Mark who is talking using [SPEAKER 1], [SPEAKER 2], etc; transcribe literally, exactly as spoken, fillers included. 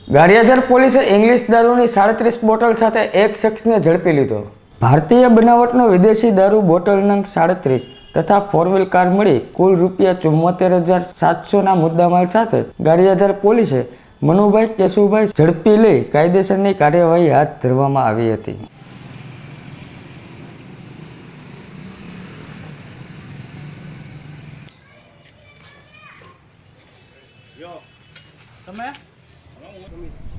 [SPEAKER 1] ગારિયાધાર પોલીસે ઇંગ્લિશ દારૂની સાડત્રીસ બોટલ સાથે એક શખ્સને ઝડપી લીધો। ભારતીય બનાવટનો વિદેશી દારૂ બોટલ નંગ સાડત્રીસ તથા ફોર વ્હીલ કાર મળી કુલ રૂપિયા ચુમ્મોતેર હજાર સાતસોના મુદ્દામાલ સાથે ગારિયાધાર પોલીસે મનુભાઈ કેશુભાઈ ઝડપી લઈ કાયદેસરની કાર્યવાહી હાથ ધરવામાં આવી હતી।
[SPEAKER 2] તમે